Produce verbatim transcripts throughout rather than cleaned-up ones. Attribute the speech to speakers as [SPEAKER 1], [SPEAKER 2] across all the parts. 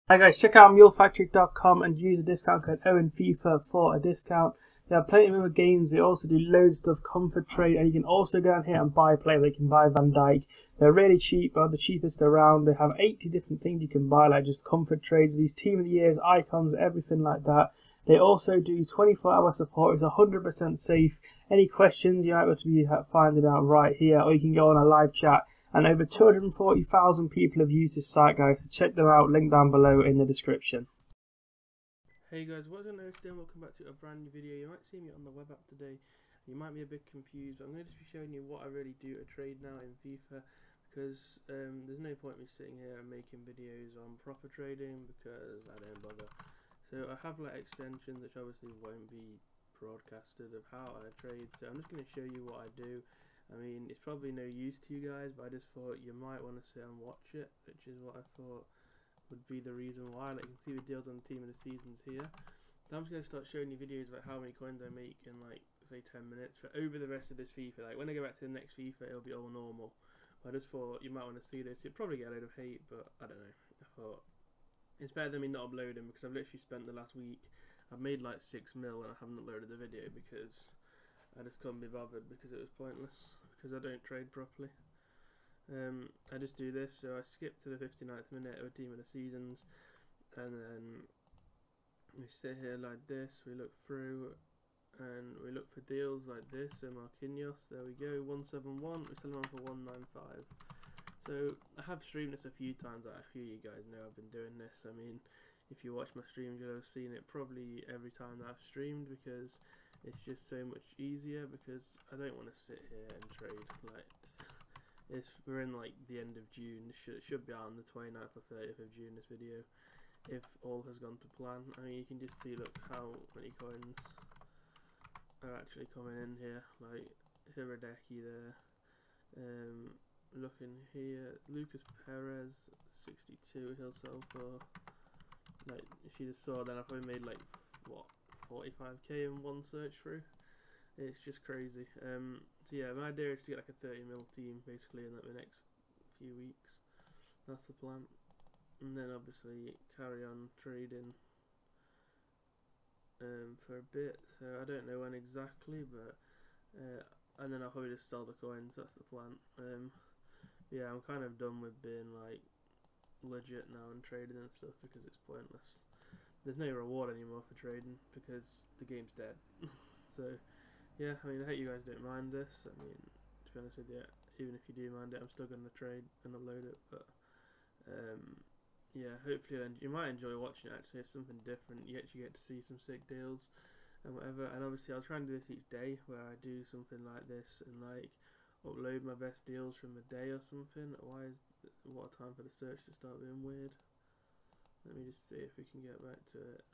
[SPEAKER 1] Hi guys, check out mule factory dot com and use the discount code Owen FIFA for a discount. There are plenty of other games. They also do loads of stuff, comfort trade, and you can also go down here and buy players. You can buy Van Dijk. They're really cheap, they're the cheapest around. They have eighty different things you can buy, like just comfort trades, these team of the years, icons, everything like that. They also do twenty-four hour support. It's one hundred percent safe. Any questions, you might be able to be finding out right here, or you can go on a live chat. And over two hundred forty thousand people have used this site, guys, so check them out, link down below in the description. Hey guys, what's going on today? Welcome back to a brand new video. You might see me on the web app today. You might be a bit confused, but I'm going to just be showing you what I really do to trade now in FIFA, because um, there's no point me sitting here and making videos on proper trading because I don't bother. So I have like extensions which obviously won't be broadcasted of how I trade, so I'm just going to show you what I do. I mean, it's probably no use to you guys, but I just thought you might want to sit and watch it, which is what I thought would be the reason why. Like, you can see the deals on the team of the seasons here. So I'm just going to start showing you videos about how many coins I make in, like, say ten minutes for over the rest of this FIFA. Like, when I go back to the next FIFA, it'll be all normal. But I just thought you might want to see this. You'd probably get a load of hate, but I don't know. I thought it's better than me not uploading, because I've literally spent the last week, I've made like six mil and I haven't uploaded the video because I just couldn't be bothered, because it was pointless, because I don't trade properly. Um, I just do this, so I skip to the fifty-ninth minute of a team of the seasons, and then we sit here like this, we look through, and we look for deals like this. So Marquinhos, there we go, one seventy-one, we're selling on for one ninety-five. So I have streamed this a few times, like a few of you guys know I've been doing this. I mean, if you watch my streams, you'll have seen it probably every time that I've streamed, because it's just so much easier, because I don't want to sit here and trade. Like, it's, we're in like the end of June. It should, it should be out on the twenty-ninth or thirtieth of June, this video, if all has gone to plan. I mean, you can just see, look, how many coins are actually coming in here. Like Hiradeki there. Um, looking here, Lucas Perez, sixty-two, he'll sell for, like, if you just saw, then I probably made like, what, forty-five K in one search through. It's just crazy. Um, so yeah, my idea is to get like a thirty mil team basically in like the next few weeks. That's the plan. And then obviously carry on trading um, for a bit. So I don't know when exactly, but uh, and then I'll probably just sell the coins. That's the plan. Um, yeah, I'm kind of done with being like legit now and trading and stuff, because it's pointless. There's no reward anymore for trading because the game's dead. So yeah, I mean, I hope you guys don't mind this. I mean, to be honest with you, even if you do mind it, I'm still going to trade and upload it. But um, yeah, hopefully then you might enjoy watching it. Actually, it's something different. You actually get to see some sick deals and whatever. And obviously I'll try and do this each day, where I do something like this and like upload my best deals from the day or something. Why is what a time for the search to start being weird. Let me just see if we can get back to it.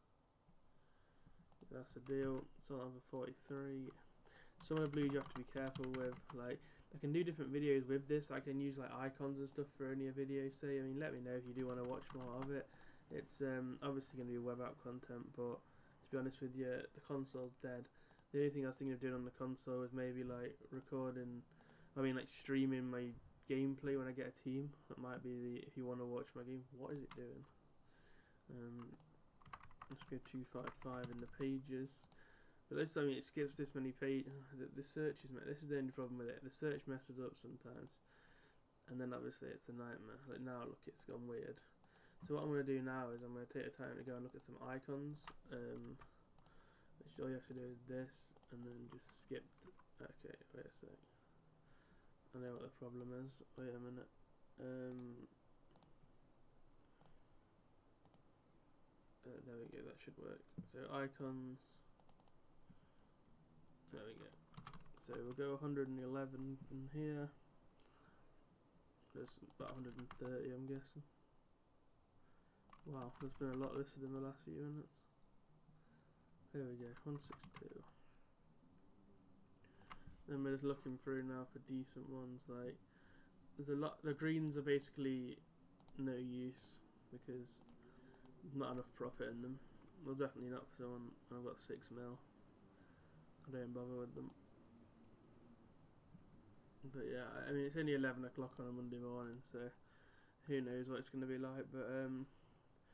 [SPEAKER 1] That's a deal. It's on for forty-three. Some of the blues you have to be careful with. Like, I can do different videos with this. I can use like icons and stuff for only a video. Say, I mean, let me know if you do want to watch more of it. It's um, obviously going to be web app content, but to be honest with you, the console's dead. The only thing I was thinking of doing on the console is maybe like recording, I mean like streaming my gameplay when I get a team. That might be the, if you want to watch my game. What is it doing? Um, let's go two five five in the pages. But this time it skips this many pages. The, the search is, this is the only problem with it. The search messes up sometimes, and then obviously it's a nightmare. Like now, look, it's gone weird. So what I'm going to do now is I'm going to take the time to go and look at some icons. Um, which all you have to do is this, and then just skip. Okay, wait a sec. I know what the problem is. Wait a minute. Um, uh, there we go. That should work. So icons. There we go. So we'll go one hundred eleven in here. There's about one hundred thirty, I'm guessing. Wow, there's been a lot listed in the last few minutes. There we go, one sixty-two. Then we're just looking through now for decent ones. Like, there's a lot. The greens are basically no use because there's not enough profit in them. Well, definitely not for someone when I've got six mil. I don't bother with them. But yeah, I mean, it's only eleven o'clock on a Monday morning, so who knows what it's going to be like. But um,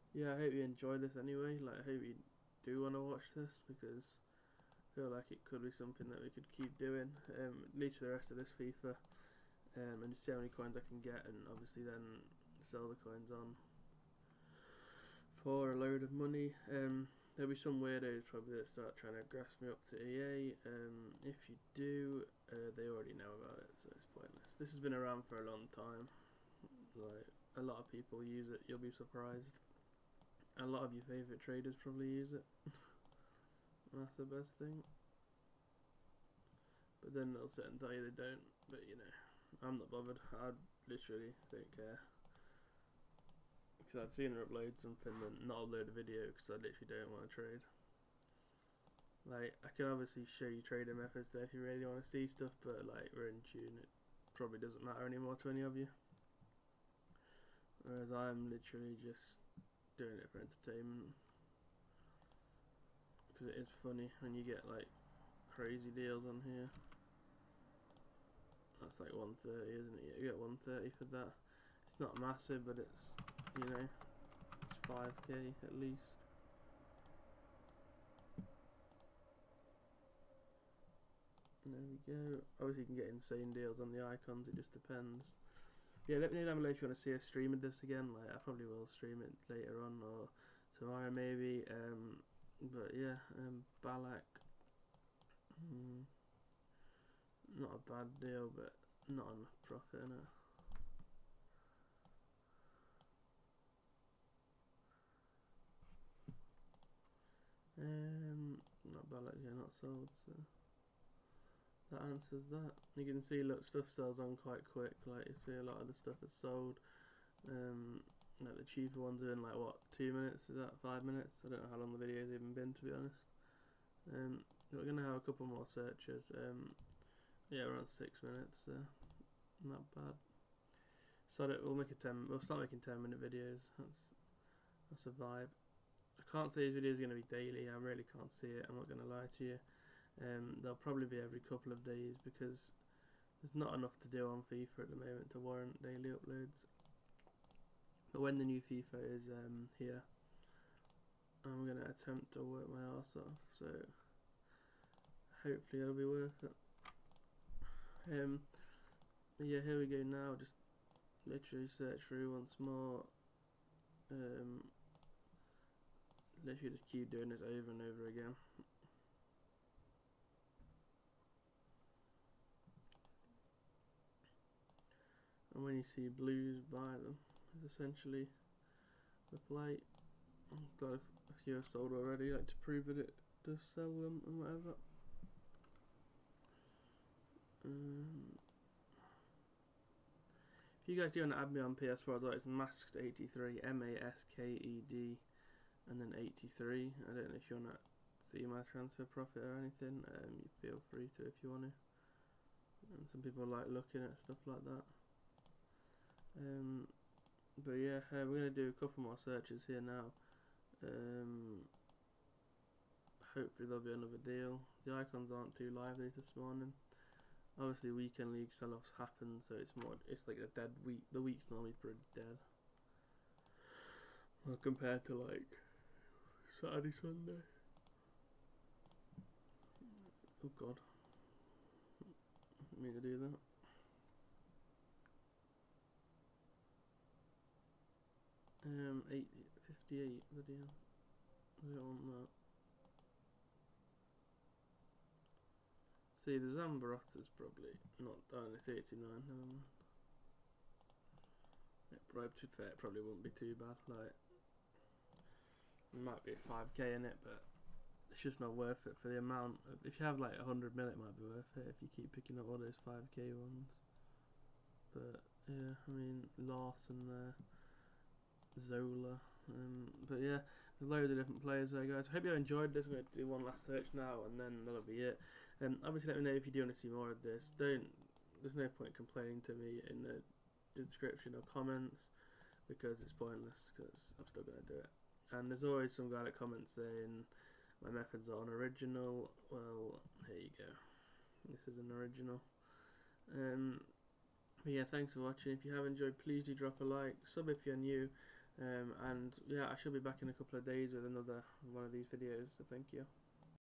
[SPEAKER 2] yeah, I hope you enjoyed this anyway. Like, I hope you do want to watch this, because I feel like it could be something that we could keep doing, um, at least for the rest of this FIFA, um, and just see how many coins I can get, and obviously then sell the coins on for a load of money. Um, there'll be some weirdos probably that start trying to grasp me up to E A. Um, if you do, uh, they already know about it, so it's pointless. This has been around for a long time. Like, a lot of people use it. You'll be surprised. A lot of your favourite traders probably use it. That's the best thing. But then they'll sit and tell you they don't. But you know, I'm not bothered. I literally don't care. Because I'd sooner upload something than not upload a video, because I literally don't want to trade. Like, I can obviously show you trading methods there if you really want to see stuff, but like, we're in tune, it probably doesn't matter anymore to any of you. Whereas I'm literally just doing it for entertainment, because it is funny when you get like crazy deals on here. That's like one thirty, isn't it? You get one thirty for that. It's not massive, but it's, you know, it's five K at least. And there we go. Obviously you can get insane deals on the icons, it just depends. Yeah, let me know down below if you want to see us streaming this again. Like, I probably will stream it later on, or tomorrow maybe. Um, but yeah, um, Balak, mm, not a bad deal, but not enough profit in it. Um, not Balak, yeah, not sold, so that answers that. You can see, look, stuff sells on quite quick. Like, you see a lot of the stuff is sold. Um, like the cheaper ones are in like, what, two minutes? Is that five minutes? I don't know how long the video's even been, to be honest. Um, we're gonna have a couple more searches. Um, yeah, around six minutes. So not bad. So we'll make a ten. We'll start making ten minute videos. That's that's a vibe. I can't say these videos are gonna be daily. I really can't see it. I'm not gonna lie to you. Um, they'll probably be every couple of days, because there's not enough to do on FIFA at the moment to warrant daily uploads. But when the new FIFA is um, here, I'm going to attempt to work my arse off, so hopefully it'll be worth it. Um, yeah, here we go now, just literally search through once more. Um, literally just keep doing this over and over again. And when you see blues, buy them. It's essentially the plate. I've got a, a few I've sold already, like to prove that it does sell them and whatever. Um, if you guys do want to add me on P S four as well, it's Masked eighty-three, M A S K E D, and then eighty-three. I don't know if you want to see my transfer profit or anything. Um, you feel free to if you want to. And some people like looking at stuff like that. Um, but yeah, uh, we're going to do a couple more searches here now. Um, hopefully there'll be another deal. The icons aren't too lively this morning. Obviously weekend league sell-offs happen, so it's more, it's like a dead week. The week's normally pretty dead, well, compared to like Saturday, Sunday. Oh god, I didn't mean to do that. Um, eight fifty-eight video. I don't want that. See, the Zambrotta's probably not. Oh, it's eighty-nine. Never mind. Yeah, probably, to be fair, it probably wouldn't be too bad. Like, there might be five K in it, but it's just not worth it for the amount. Of, if you have like a hundred mil, it might be worth it if you keep picking up all those five K ones. But yeah, I mean, Larson there, Zola. Um, but yeah, there's loads of different players there, guys. I hope you enjoyed this. I'm going to do one last search now, and then that'll be it. Um, obviously, let me know if you do want to see more of this. Don't. There's no point complaining to me in the description or comments, because it's pointless, because I'm still going to do it. And there's always some guy that comments saying my methods are unoriginal. Well, here you go. This is an original. Um, but yeah, thanks for watching. If you have enjoyed, please do drop a like. Sub if you're new. Um, and yeah, I should be back in a couple of days with another one of these videos, so thank you.